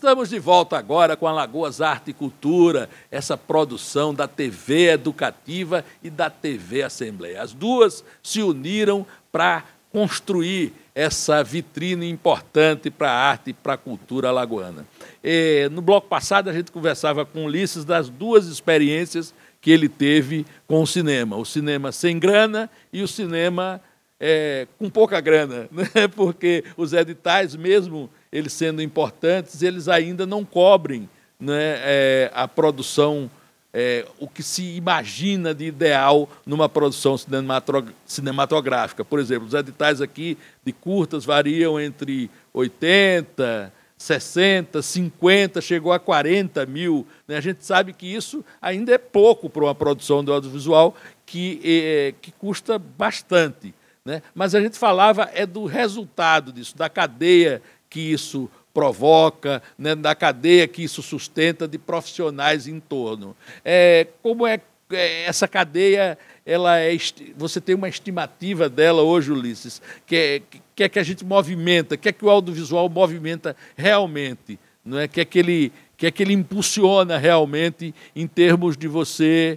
Estamos de volta agora com Alagoas Arte e Cultura, essa produção da TV Educativa e da TV Assembleia. As duas se uniram para construir essa vitrine importante para a arte e para a cultura alagoana. No bloco passado, a gente conversava com Ulisses das duas experiências que ele teve com o cinema sem grana e o cinema com pouca grana, né? Porque os editais, mesmo eles sendo importantes, eles ainda não cobrem, né, a produção, o que se imagina de ideal numa produção cinematográfica. Por exemplo, os editais aqui de curtas variam entre 80, 60, 50, chegou a 40 mil. Né? A gente sabe que isso ainda é pouco para uma produção de audiovisual que custa bastante. Né? Mas a gente falava do resultado disso, da cadeia que isso provoca, né, da cadeia que isso sustenta de profissionais em torno. Como é essa cadeia? Você tem uma estimativa dela hoje, Ulisses? Que é que a gente movimenta? Que é que o audiovisual movimenta realmente? Não é? Que é que ele impulsiona realmente em termos de você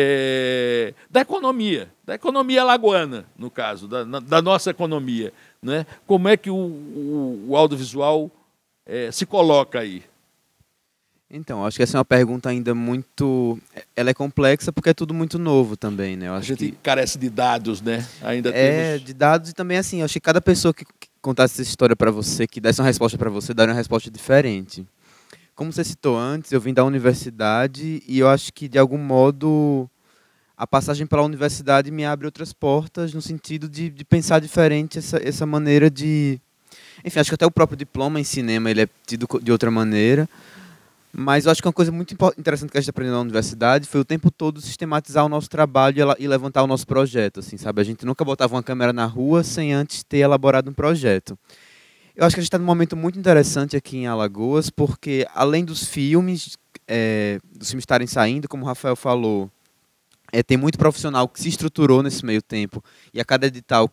da economia alagoana, no caso, da nossa economia. Né? Como é que o audiovisual se coloca aí? Então, acho que essa é uma pergunta ainda muito... Ela é complexa porque é tudo muito novo também, né? Eu acho a gente que carece de dados, né? Ainda temos... de dados, e também assim, eu acho que cada pessoa que contasse essa história para você, que desse uma resposta para você, daria uma resposta diferente. Como você citou antes, eu vim da universidade e eu acho que, de algum modo, a passagem pela universidade me abre outras portas no sentido de pensar diferente essa maneira de... Enfim, acho que até o próprio diploma em cinema ele é tido de outra maneira, mas eu acho que uma coisa muito interessante que a gente aprendeu na universidade foi o tempo todo sistematizar o nosso trabalho e levantar o nosso projeto. Assim, sabe? A gente nunca botava uma câmera na rua sem antes ter elaborado um projeto. Eu acho que a gente está num momento muito interessante aqui em Alagoas, porque além dos filmes estarem saindo, como o Rafael falou, tem muito profissional que se estruturou nesse meio tempo, e a cada edital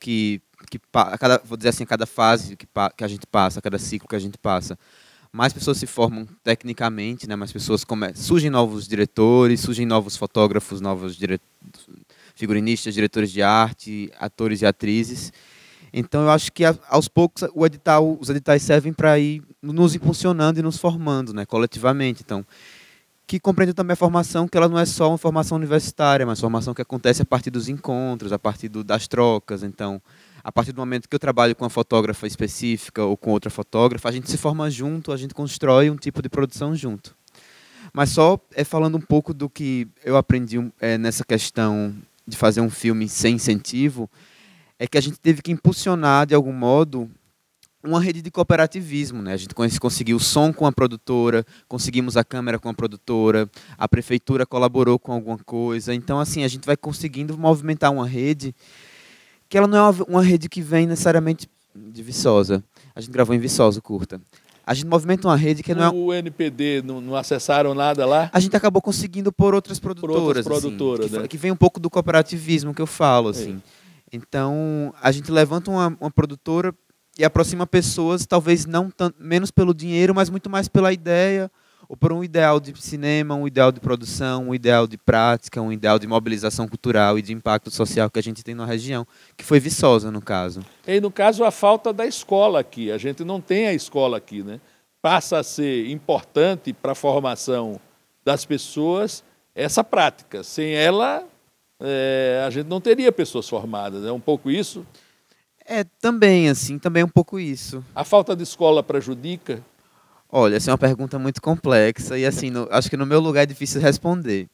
vou dizer assim, a cada fase que a gente passa, a cada ciclo que a gente passa, mais pessoas se formam tecnicamente, né? Mais pessoas surgem novos diretores, surgem novos fotógrafos, novos figurinistas, diretores de arte, atores e atrizes. Então eu acho que aos poucos os editais servem para ir nos impulsionando e nos formando, né? Coletivamente. Então, que compreende também a formação, que ela não é só uma formação universitária, mas formação que acontece a partir dos encontros, a partir das trocas. Então, a partir do momento que eu trabalho com uma fotógrafa específica ou com outra fotógrafa, a gente se forma junto, a gente constrói um tipo de produção junto. Mas só falando um pouco do que eu aprendi nessa questão de fazer um filme sem incentivo, é que a gente teve que impulsionar, de algum modo, uma rede de cooperativismo, né? A gente conseguiu o som com a produtora, conseguimos a câmera com a produtora, a prefeitura colaborou com alguma coisa. Então, assim, a gente vai conseguindo movimentar uma rede que ela não é uma rede que vem necessariamente de Viçosa. A gente gravou em Viçosa, curta. A gente movimenta uma rede que não é... O NPD não acessaram nada lá? A gente acabou conseguindo por outras produtoras. Assim, né? que vem um pouco do cooperativismo que eu falo, assim. Então, a gente levanta uma produtora e aproxima pessoas, talvez menos pelo dinheiro, mas muito mais pela ideia, ou por um ideal de cinema, um ideal de produção, um ideal de prática, um ideal de mobilização cultural e de impacto social que a gente tem na região, que foi Viçosa, no caso. E, no caso, a falta da escola aqui. A gente não tem a escola aqui, né? Passa a ser importante para a formação das pessoas essa prática. Sem ela, a gente não teria pessoas formadas. É um pouco isso? Também um pouco isso. A falta de escola prejudica? Olha, essa é uma pergunta muito complexa e, assim, acho que no meu lugar é difícil responder.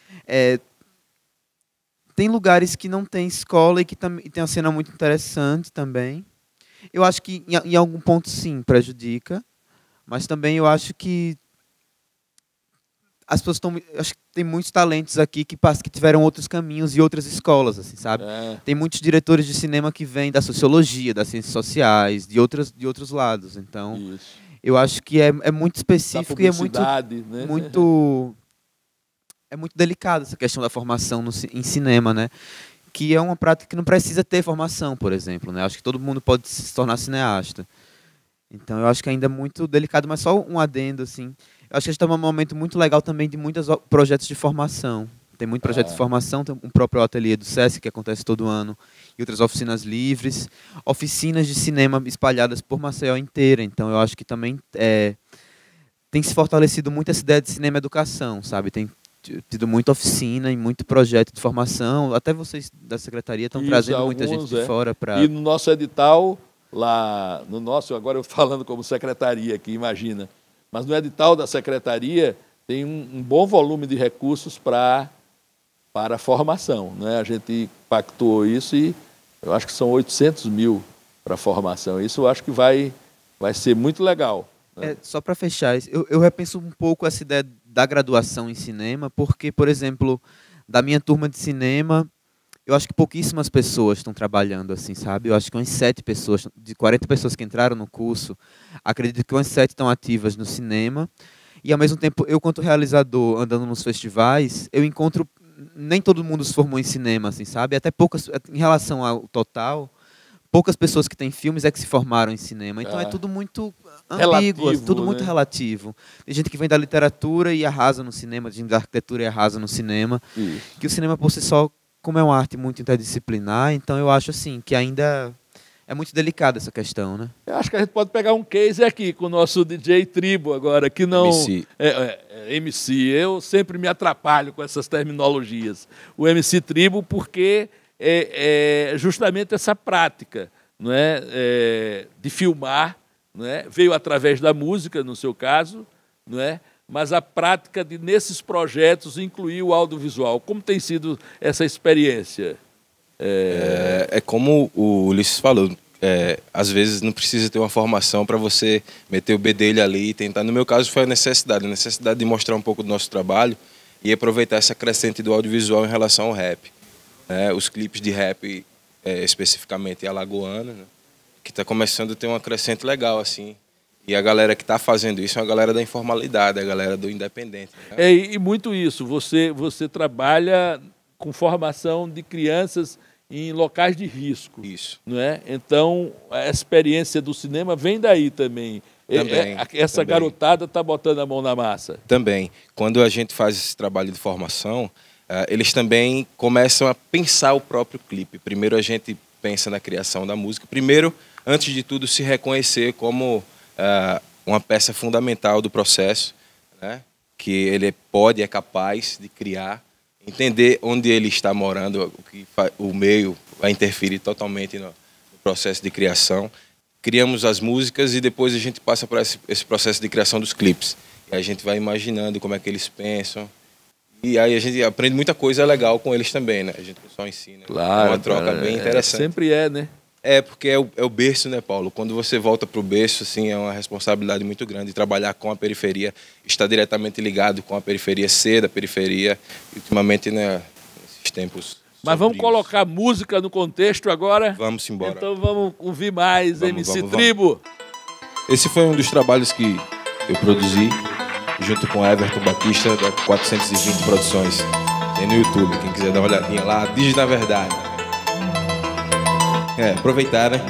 Tem lugares que não tem escola e que tem uma cena muito interessante também. Eu acho que, em algum ponto, sim, prejudica, mas também eu acho que as pessoas acho que tem muitos talentos aqui que tiveram outros caminhos e outras escolas, assim, sabe? Tem muitos diretores de cinema que vêm da sociologia, das ciências sociais, de outros lados. Então, isso. Eu acho que é muito específico e é muito, né? É muito delicado essa questão da formação em cinema, né? Que é uma prática que não precisa ter formação, por exemplo, né? Acho que todo mundo pode se tornar cineasta. Então eu acho que ainda é muito delicado, mas só um adendo, assim. Eu acho que a gente está num momento muito legal também de muitos projetos de formação. Tem muito projeto de formação, tem um próprio ateliê do SESC, que acontece todo ano, e outras oficinas livres, oficinas de cinema espalhadas por Maceió inteira. Então eu acho que também tem se fortalecido muito essa ideia de cinema-educação, sabe? Tem tido muita oficina e muito projeto de formação. Até vocês da secretaria estão trazendo muita gente de fora para... E no nosso edital, lá no nosso, agora eu falando como secretaria aqui, imagina, mas no edital da secretaria tem um bom volume de recursos para formação, né? A gente pactuou isso e eu acho que são 800 mil para formação. Isso eu acho que vai ser muito legal, né? Só para fechar, eu repenso um pouco essa ideia da graduação em cinema, porque, por exemplo, da minha turma de cinema, eu acho que pouquíssimas pessoas estão trabalhando assim, sabe? Eu acho que umas 7 pessoas, de 40 pessoas que entraram no curso, acredito que umas 7 estão ativas no cinema. E, ao mesmo tempo, eu, quanto realizador, andando nos festivais, eu encontro... Nem todo mundo se formou em cinema, assim, sabe? Até poucas, em relação ao total, poucas pessoas que têm filmes é que se formaram em cinema. Então é tudo muito ambíguo, relativo, tudo muito né? relativo. Tem gente que vem da literatura e arrasa no cinema, tem gente da arquitetura e arrasa no cinema. Isso. Que o cinema, por si só, como é uma arte muito interdisciplinar, então eu acho assim que ainda é muito delicada essa questão, né? Eu acho que a gente pode pegar um case aqui com o nosso DJ Tribo agora, que não... MC. MC. Eu sempre me atrapalho com essas terminologias. O MC Tribo porque é justamente essa prática, não é? De filmar, não é? Veio através da música, no seu caso, não é? Mas a prática de, nesses projetos, incluir o audiovisual. Como tem sido essa experiência? É como o Ulisses falou, às vezes não precisa ter uma formação para você meter o bedelho ali e tentar. No meu caso foi a necessidade de mostrar um pouco do nosso trabalho e aproveitar essa crescente do audiovisual em relação ao rap. Os clipes de rap, especificamente alagoana, né, que está começando a ter uma crescente legal, assim. E a galera que está fazendo isso é a galera da informalidade, a galera do independente. Né? E muito isso, você trabalha com formação de crianças em locais de risco. Isso. Não é? Então, a experiência do cinema vem daí também. Essa garotada está botando a mão na massa. Também. Quando a gente faz esse trabalho de formação, eles também começam a pensar o próprio clipe. Primeiro a gente pensa na criação da música. Primeiro, antes de tudo, se reconhecer como uma peça fundamental do processo, né? Que ele é capaz de criar, entender onde ele está morando, o meio vai interferir totalmente no processo de criação. Criamos as músicas e depois a gente passa por esse processo de criação dos clipes. E a gente vai imaginando como é que eles pensam. E aí a gente aprende muita coisa legal com eles também, né? A gente só ensina. Claro, é uma troca bem interessante. Sempre é, né? Porque é o berço, né, Paulo? Quando você volta para o berço, assim, é uma responsabilidade muito grande. Trabalhar com a periferia, estar diretamente ligado com a periferia, ser da periferia, e, ultimamente, né, nesses tempos. Mas vamos colocar música no contexto agora? Vamos embora. Então vamos ouvir mais MC Tribo. Esse foi um dos trabalhos que eu produzi, junto com Everton Batista, da 420 Produções. Tem no YouTube, quem quiser dar uma olhadinha lá, diz na verdade. Aproveitar, né?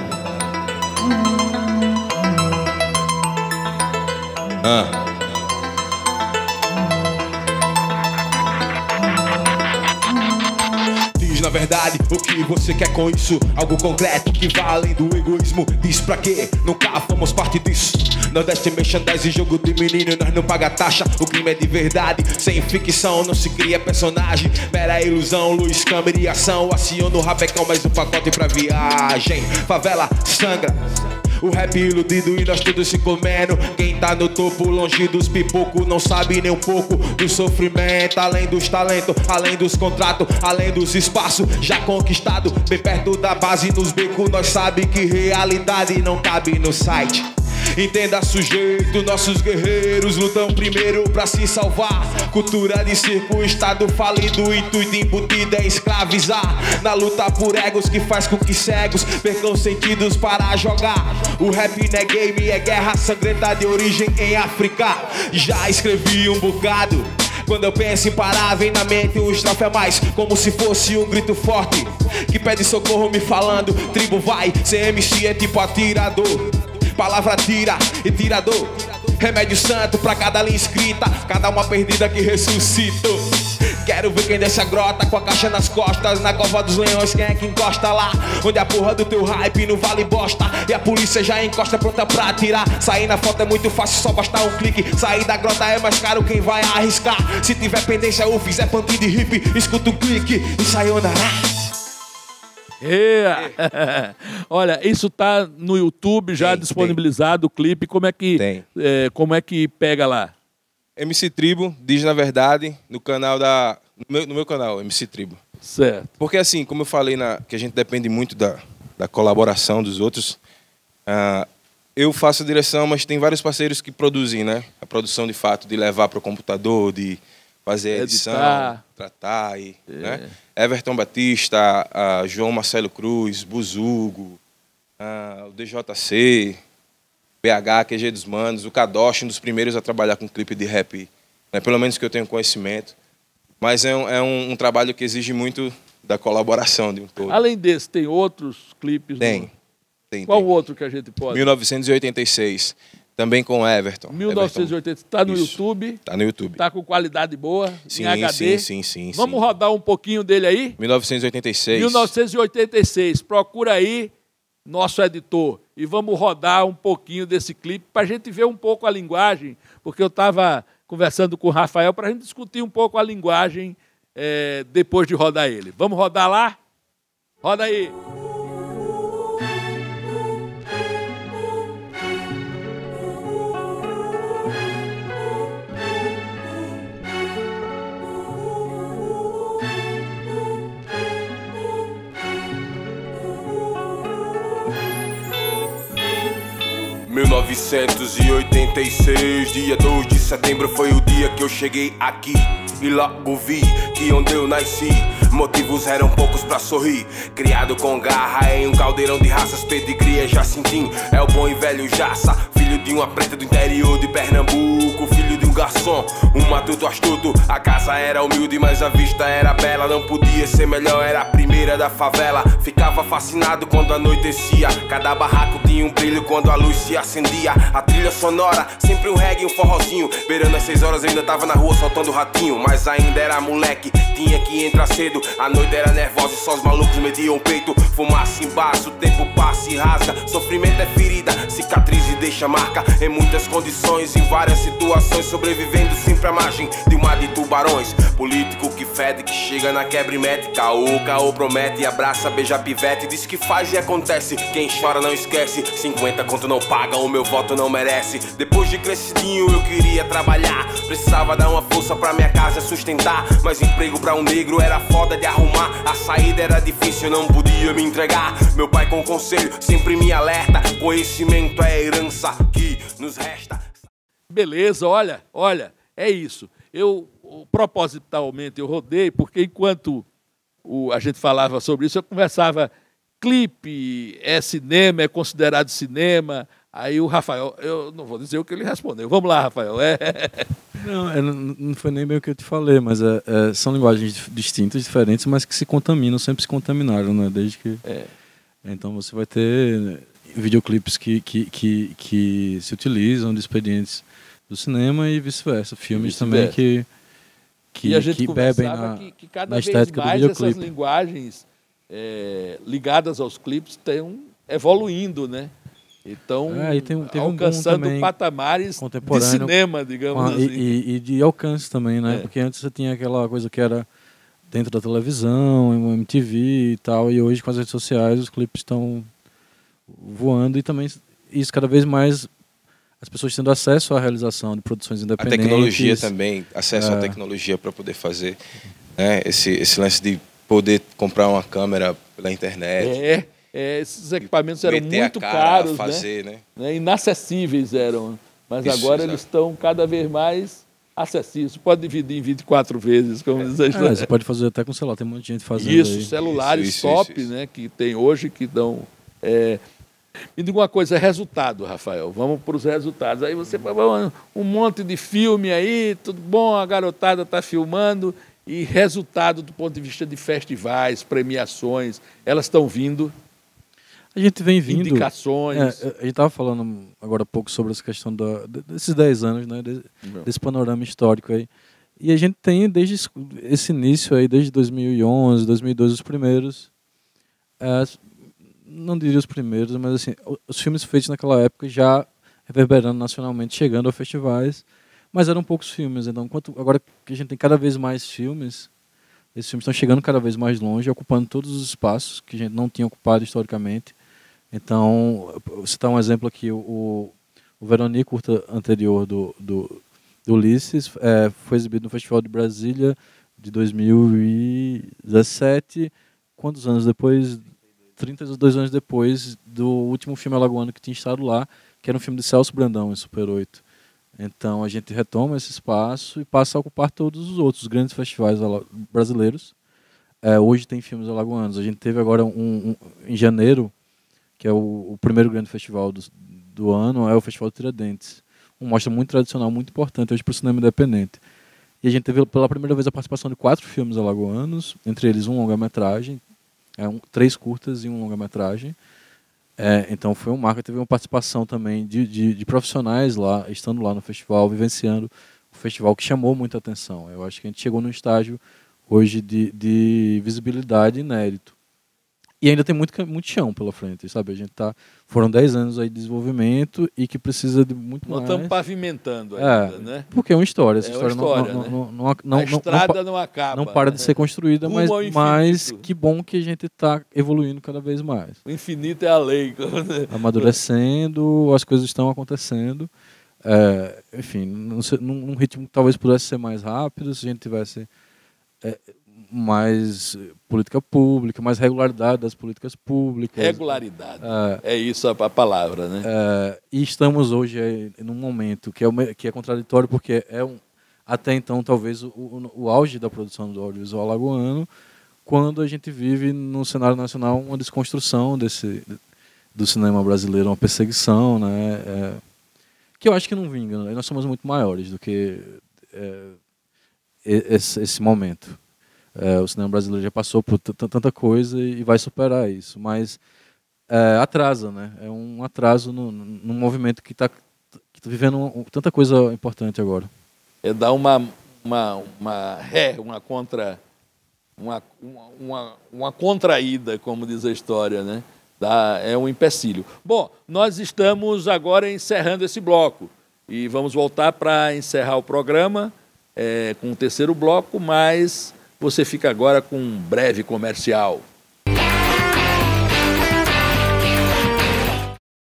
Diz na verdade o que você quer com isso. Algo concreto que vá além do egoísmo. Diz pra quê? Nunca fomos parte disso. Nordeste merchandise, jogo de menino, nós não paga taxa. O crime é de verdade, sem ficção não se cria personagem. Mera ilusão, luz, câmera e ação. Aciona o rabecão, mais um pacote pra viagem. Favela sangra, o rap iludido e nós todos se comendo. Quem tá no topo, longe dos pipocos, não sabe nem um pouco do sofrimento. Além dos talentos, além dos contratos, além dos espaços já conquistado. Bem perto da base, nos becos, nós sabe que realidade não cabe no site. Entenda, sujeito, nossos guerreiros lutam primeiro pra se salvar. Cultura de circo, estado falido, intuito embutido é escravizar. Na luta por egos que faz com que cegos percam sentidos para jogar. O rap não é game, é guerra sangrenta de origem em África. Já escrevi um bocado. Quando eu penso em parar, vem na mente um estrofe a mais, como se fosse um grito forte que pede socorro me falando. Tribo vai, ser MC é tipo atirador. palavra tira e tirador. Remédio santo pra cada linha escrita, cada uma perdida que ressuscito. Quero ver quem desce a grota com a caixa nas costas, na cova dos leões, quem é que encosta lá? Onde a porra do teu hype não vale bosta e a polícia já encosta pronta pra atirar. Sair na foto é muito fácil, só basta um clique. Sair da grota é mais caro, quem vai arriscar? Se tiver pendência ou fizer pantin de hip, escuta um clique e sayonara. Olha, isso tá no YouTube já disponibilizado o clipe. Como é que pega lá? MC Tribo, diz na verdade, no canal no meu canal, MC Tribo. Certo. Porque assim, como eu falei, que a gente depende muito da colaboração dos outros, eu faço a direção, mas tem vários parceiros que produzem, né? A produção de fato, de levar para o computador, de fazer a edição, tratar, né? Everton Batista, João Marcelo Cruz, Buzugo, o DJC, BH, QG dos Manos, o Kadosh, um dos primeiros a trabalhar com clipe de rap, né? Pelo menos que eu tenho conhecimento. Mas é um trabalho que exige muito da colaboração de um todo. Além desse, tem outros clipes? Tem. Qual outro que a gente pode? 1986, também com Everton. 1986, está no YouTube? Está no YouTube. Está com qualidade boa, sim, em HD? Sim. Vamos rodar um pouquinho dele aí? 1986. 1986, procura aí, nosso editor, e vamos rodar um pouquinho desse clipe para a gente ver um pouco a linguagem, porque eu estava conversando com o Rafael para a gente discutir um pouco a linguagem depois de rodar ele. Vamos rodar lá? Roda aí. Em 1986, dia 2 de setembro foi o dia que eu cheguei aqui. E logo vi que onde eu nasci, motivos eram poucos pra sorrir. Criado com garra em um caldeirão de raças, pedigree é Jacintinho, é o bom e velho Jaça. Filho de uma preta do interior de Pernambuco, filho de um garçom, um matuto astuto. A casa era humilde, mas a vista era bela. Não podia ser melhor, era a primeira da favela. Ficava fascinado quando anoitecia, cada barraco tinha um brilho quando a luz se acendia. A trilha sonora, sempre um reggae e um forrozinho. Beirando às 6 horas eu ainda tava na rua soltando ratinho, mas ainda era moleque, tinha que entrar cedo. A noite era nervosa e só os malucos mediam o peito. Fumaça embaixo, o tempo passa e rasga. Sofrimento é ferida, cicatriz e deixa marca. Em muitas condições, em várias situações, sobrevivendo sempre à margem de um mar de tubarões. Político que fede, que chega na quebra e mete caô promete, abraça, beija pivete, diz que faz e acontece. Quem chora não esquece, 50 conto não paga, o meu voto não merece. Depois de crescidinho eu queria trabalhar, precisava dar uma força pra minha casa sustentar. Mas emprego pra um negro era foda de arrumar, a saída era difícil, eu não podia me entregar. Meu pai com conselho sempre me alerta, conhecimento é herança que nos resta. Beleza, olha, é isso. Eu propositalmente eu rodei, porque enquanto a gente falava sobre isso, eu conversava, clipe é cinema, é considerado cinema. Aí o Rafael, eu não vou dizer o que ele respondeu. Vamos lá, Rafael. Não foi nem bem o que eu te falei, mas são linguagens distintas, diferentes, mas que se contaminam, sempre se contaminaram, né? Desde que... Então você vai ter videoclipes que se utilizam de expedientes do cinema e vice-versa. Filmes também que e a gente bebem que cada na estética vez mais do videoclipe. essas linguagens ligadas aos clipes estão evoluindo, né? Então, alcançando patamares de cinema, digamos assim. E de alcance também, né? Porque antes você tinha aquela coisa que era dentro da televisão, MTV e tal, e hoje com as redes sociais os clipes estão voando e também isso cada vez mais as pessoas tendo acesso à realização de produções independentes. A tecnologia também, acesso à tecnologia para poder fazer, né? Esse lance de poder comprar uma câmera pela internet. Esses equipamentos eram muito caros, fazer, né? Inacessíveis eram, mas isso, agora eles estão cada vez mais acessíveis. Você pode dividir em 24 vezes, como diz a história. Você pode fazer até com celular, tem um monte de gente fazendo isso, aí. Celulares top, né, que tem hoje, que dão... Me diga uma coisa, resultado, Rafael. Vamos para os resultados. Aí você um monte de filme aí, tudo bom, a garotada está filmando, e resultado do ponto de vista de festivais, premiações, elas estão vindo? A gente vem vindo... indicações. A gente estava falando agora há pouco sobre essa questão desses 10 anos, né? Desse panorama histórico aí. E a gente tem, desde esse início aí, desde 2011, 2012, os primeiros... não diria os primeiros, mas assim, os filmes feitos naquela época já reverberando nacionalmente, chegando a festivais, mas eram poucos filmes. Então, agora que a gente tem cada vez mais filmes, esses filmes estão chegando cada vez mais longe, ocupando todos os espaços que a gente não tinha ocupado historicamente. Então, vou citar um exemplo aqui, o Veroni, curta anterior do Ulisses, foi exibido no Festival de Brasília de 2017, quantos anos depois? 32 anos depois do último filme alagoano que tinha estado lá, que era um filme de Celso Brandão, em Super 8. Então a gente retoma esse espaço e passa a ocupar todos os outros grandes festivais brasileiros. Hoje tem filmes alagoanos. A gente teve agora em janeiro, que é o primeiro grande festival do ano, é o Festival de Tiradentes. Uma mostra muito tradicional, muito importante hoje para o cinema independente. E a gente teve pela primeira vez a participação de 4 filmes alagoanos, entre eles um longa-metragem, 3 curtas e um longa-metragem. Então foi um marco. Teve uma participação também de profissionais lá, estando lá no festival, vivenciando o festival, que chamou muita atenção. Eu acho que a gente chegou num estágio hoje de visibilidade inédito. E ainda tem muito chão pela frente, sabe? Foram 10 anos aí de desenvolvimento e que precisa de muito mais. Nós estamos pavimentando ainda, né? Porque é uma história. Essa história a estrada não acaba. Não para de ser construída, mas que bom que a gente está evoluindo cada vez mais. O infinito é a lei. Amadurecendo, as coisas estão acontecendo. Enfim, num ritmo que talvez pudesse ser mais rápido, se a gente tivesse... mais política pública, mais regularidade das políticas públicas. Regularidade. É isso a palavra, né? E estamos hoje num momento que é contraditório, porque até então talvez o auge da produção do audiovisual alagoano, quando a gente vive no cenário nacional uma desconstrução do cinema brasileiro, uma perseguição, né? Que eu acho que não vinga. Né? Nós somos muito maiores do que esse momento. O cinema brasileiro já passou por tanta coisa e vai superar isso, mas atrasa, né? É um atraso num movimento que está vivendo tanta coisa importante agora. Dá uma contraída, como diz a história, né? É um empecilho. Bom, nós estamos agora encerrando esse bloco e vamos voltar para encerrar o programa com o terceiro bloco, mas... Você fica agora com um breve comercial.